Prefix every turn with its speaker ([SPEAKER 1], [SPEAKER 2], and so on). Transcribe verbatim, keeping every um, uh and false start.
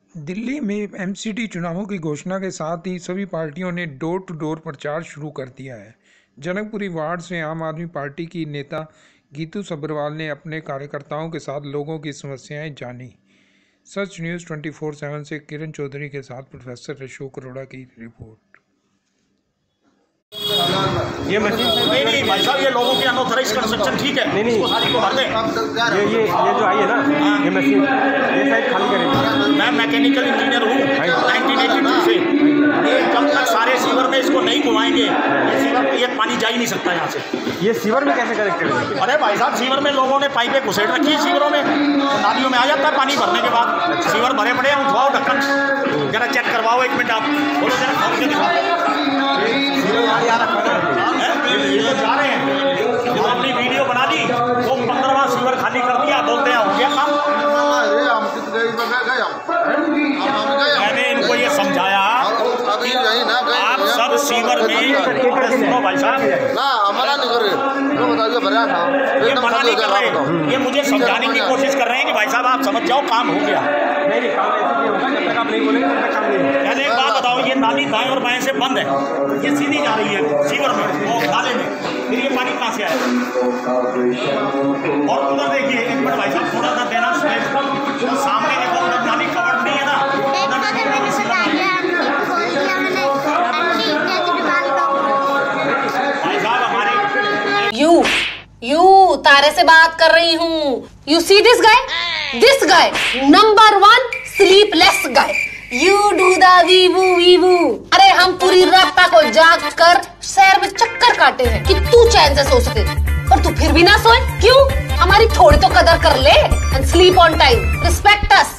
[SPEAKER 1] दिल्ली में एमसीडी चुनावों की घोषणा के साथ ही सभी पार्टियों ने डोर टू डोर प्रचार शुरू कर दिया है। जनकपुरी वार्ड से आम आदमी पार्टी की नेता गीतू सब्रवाल ने अपने कार्यकर्ताओं के साथ लोगों की समस्याएं जानी। Sach news twenty four seven से किरण चौधरी के साथ प्रोफेसर अशोक अरोड़ा की रिपोर्ट।
[SPEAKER 2] ये मशीन नहीं नहीं भाई साहब, ये लोगों के अनऑथराइज्ड कंस्ट्रक्शन ठीक है, नहीं नहीं इसको सारी को भर दें। ये ये ये जो आई है ना, ये मशीन ये साइड खाली करेगी। मैं मैकेनिकल इंजीनियर हूँ नाइनटीन एटी टू से। ये जब तक सारे सीवर में इसको नहीं घुमाएंगे ये सीवर ये पानी जा ही नहीं सकता यहाँ से। ये सीवर में कैसे कनेक्ट करेंगे? अरे भाई साहब, सीवर में लोगों ने पाइपें घुसेड़ रखी है, सीवरों में नालियों में आ जाता है पानी भरने के बाद। सीवर भरे पड़े हैं, उठवाओ ढक्कन, जरा चेक करवाओ। एक मिनट आप बोलो जरा खोल के दिखाओ। जा रहे हैं जो अपनी वीडियो बना दी वो पंद्रहवां सीवर खाली कर दिया, बोलते हैं हो गया काम। मैंने इनको ये समझाया आप सब सीवर में सुनो भाई साहब, ये मना नहीं कर रहे, ये मुझे समझाने की कोशिश कर रहे हैं कि भाई साहब आप समझ जाओ काम हो गया। नहीं मैंने एक बात बताओ, ये नाली दाएं और बाएं से बंद है, ये सीधी जा रही है सीवर में वो नाले में, फिर ये पानी कहाँ से आया? और उधर देखिए एक मिनट भाई साहब, थोड़ा सा देना स्पेस, सामने देखो उधर नाली कवर नहीं है ना, भाई साहब हमारे
[SPEAKER 3] यू यू तारे से बात कर रही हूँ। You see this guy, this guy number one sleepless guy. You do the वीवू वीवू। अरे हम पूरी रात को जाग कर शहर में चक्कर काटे हैं कि तू चैन से सो सके, पर तू फिर भी ना सोए क्यों? हमारी थोड़ी तो कदर कर ले and sleep on time, respect us.